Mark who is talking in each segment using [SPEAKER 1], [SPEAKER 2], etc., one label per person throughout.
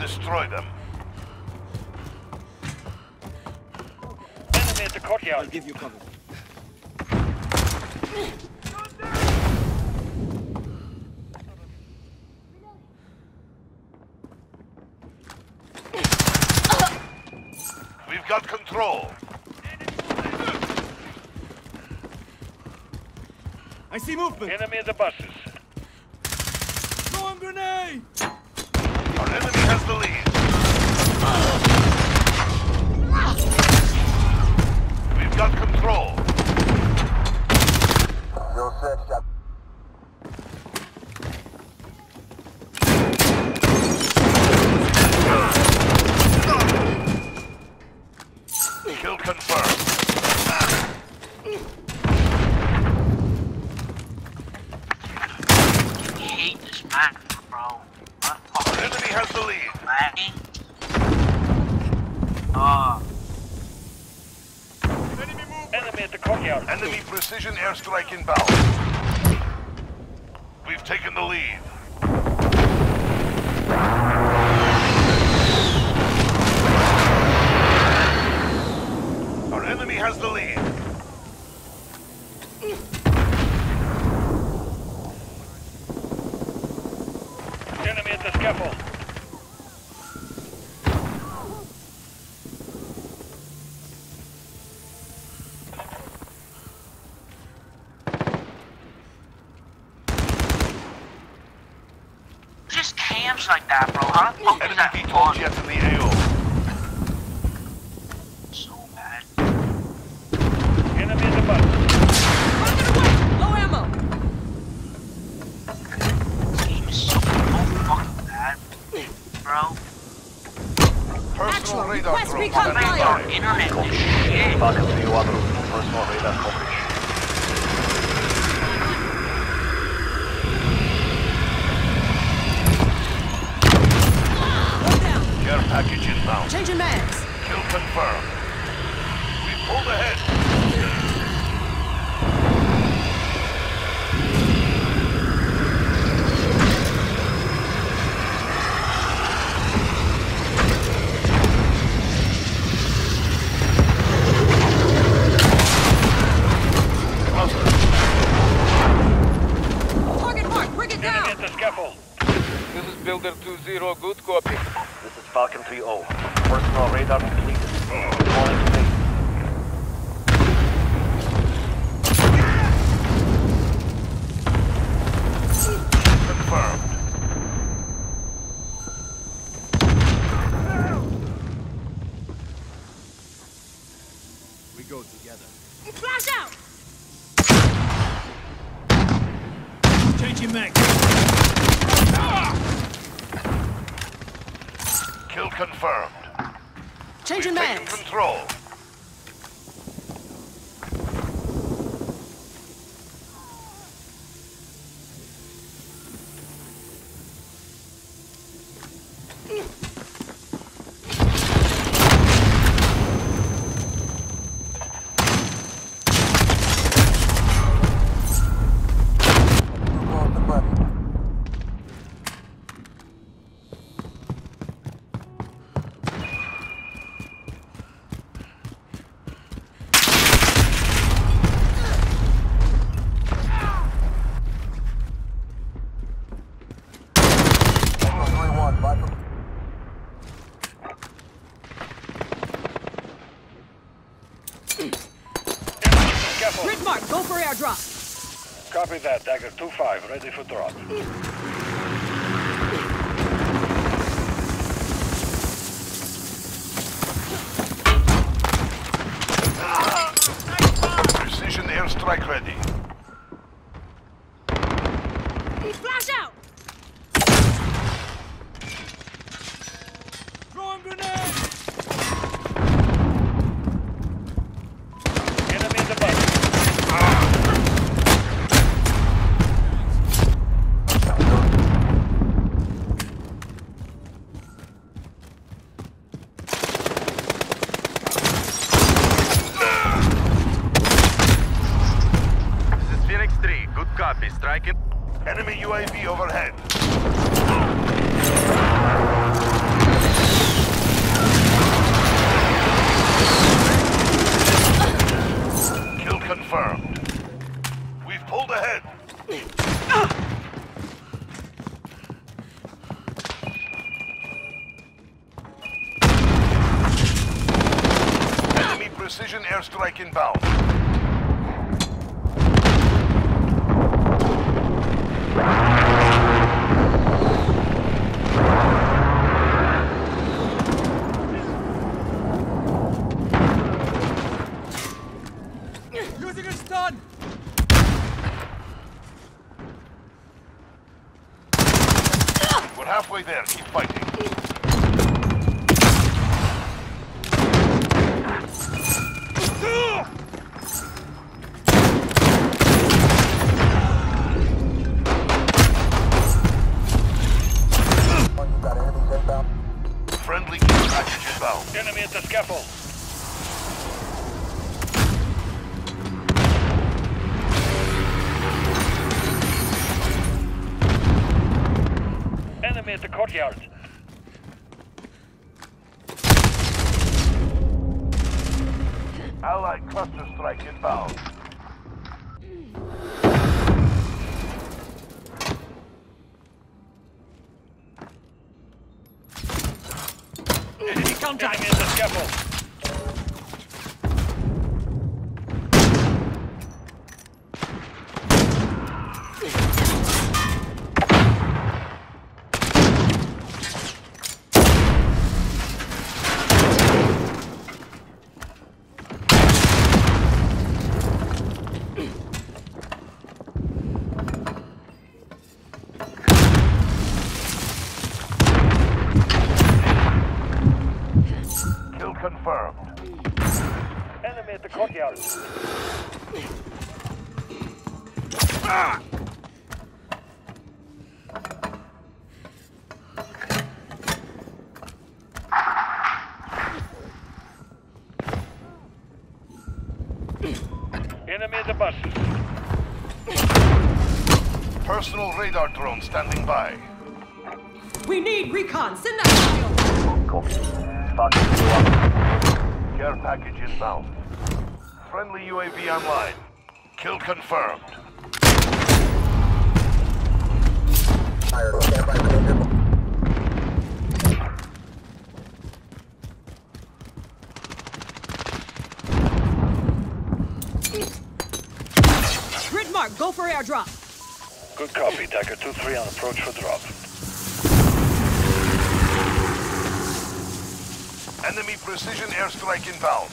[SPEAKER 1] destroy them.
[SPEAKER 2] Enemy at the courtyard.
[SPEAKER 3] I'll give you cover.
[SPEAKER 1] We've got control.
[SPEAKER 3] I see movement.
[SPEAKER 2] Enemy at the buses.
[SPEAKER 3] Throwing grenade!
[SPEAKER 1] Our enemy has the lead. We've got control.
[SPEAKER 4] You're set, shot.
[SPEAKER 1] Kill confirmed.
[SPEAKER 5] I hate this map, bro.
[SPEAKER 1] Our enemy has the lead.
[SPEAKER 5] Lagging.
[SPEAKER 2] Enemy at the courtyard.
[SPEAKER 1] Enemy precision airstrike inbound. We've taken the lead. Our enemy has the lead.
[SPEAKER 2] Enemy at the scaffold.
[SPEAKER 5] Just camps like that, bro. How the fuck is that
[SPEAKER 1] Enemy
[SPEAKER 5] fun?
[SPEAKER 1] jet in the AO.
[SPEAKER 5] So bad.
[SPEAKER 2] Enemy at the bus.
[SPEAKER 6] Low ammo!
[SPEAKER 5] This game is so fucking bad, bro.
[SPEAKER 1] Personal radar
[SPEAKER 6] Request
[SPEAKER 1] drone.
[SPEAKER 6] recon
[SPEAKER 1] Standing
[SPEAKER 6] fire.
[SPEAKER 5] Our
[SPEAKER 1] by.
[SPEAKER 5] internet is shit.
[SPEAKER 4] Falcon 3-1, personal radar coverage.
[SPEAKER 6] One down.
[SPEAKER 1] Care package inbound.
[SPEAKER 6] Changing mags.
[SPEAKER 1] Kill confirmed. We pulled ahead.
[SPEAKER 6] Target mark. Bring it
[SPEAKER 2] Enemy
[SPEAKER 6] down.
[SPEAKER 2] at the scaffold.
[SPEAKER 7] This is Builder 2-0, good copy.
[SPEAKER 4] This is Falcon 3-0. Personal radar completed. Calling to base.
[SPEAKER 1] Confirmed.
[SPEAKER 3] We go together.
[SPEAKER 6] Flash out.
[SPEAKER 3] Changing mag.
[SPEAKER 1] Kill confirmed.
[SPEAKER 6] Changing
[SPEAKER 1] We've taken
[SPEAKER 6] mags.
[SPEAKER 1] control.
[SPEAKER 2] Scaffold.
[SPEAKER 6] Grid mark. Go for airdrop.
[SPEAKER 2] Copy that. Dagger 2-5. Ready for drop.
[SPEAKER 1] Precision airstrike ready.
[SPEAKER 6] Flash out.
[SPEAKER 3] Throwing grenade!
[SPEAKER 2] Enemy at the bus.
[SPEAKER 7] This is Phoenix 3, good copy, striking.
[SPEAKER 1] Enemy UAV overhead.
[SPEAKER 2] airstrike inbound.
[SPEAKER 3] Using a stun!
[SPEAKER 2] We're halfway there. Keep fighting. Friendly care package inbound. Enemy at the scaffold. Enemy at the courtyard. Allied cluster strike inbound.
[SPEAKER 6] Enemy contact!
[SPEAKER 2] Enemy at the scaffold. Kill confirmed. Enemy at the courtyard. Enemy at the bus. Personal radar drone standing by.
[SPEAKER 6] We need recon! Send that
[SPEAKER 4] Copy. Target you up.
[SPEAKER 2] Care package inbound. Friendly UAV online. Kill confirmed.
[SPEAKER 6] Grid mark, go for airdrop!
[SPEAKER 2] Good copy. Dagger 2-3 on approach for drop. Enemy precision airstrike inbound.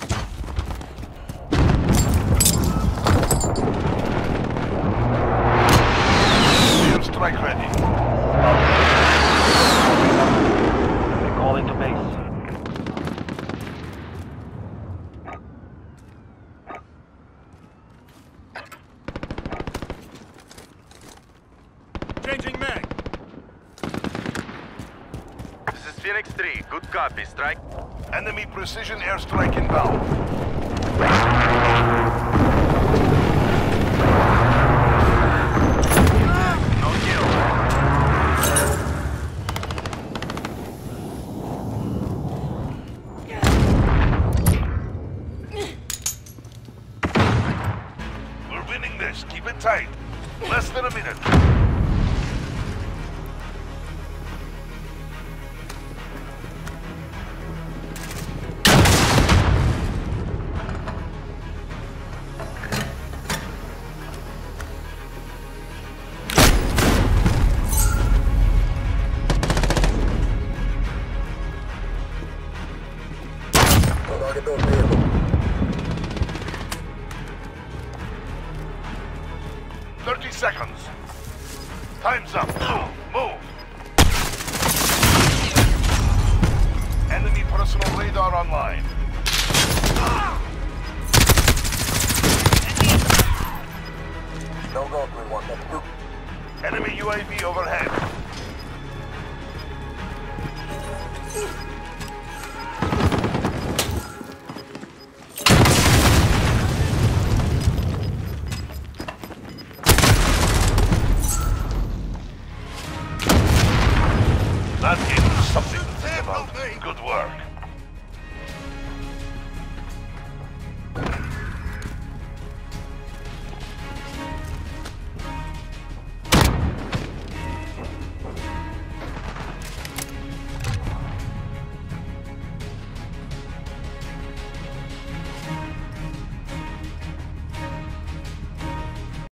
[SPEAKER 2] Airstrike ready.
[SPEAKER 4] Calling to base.
[SPEAKER 3] Changing mag!
[SPEAKER 7] This is Phoenix 3. Good copy. Strike.
[SPEAKER 2] Enemy precision airstrike inbound.
[SPEAKER 7] No kill.
[SPEAKER 2] We're winning this. Keep it tight. Less than a minute.
[SPEAKER 4] Target
[SPEAKER 2] 30 seconds. Time's up. Move. Enemy personal radar online.
[SPEAKER 4] No go 3-1. That's 2.
[SPEAKER 2] Enemy UAV overhead. That gave us something to think about. Good work.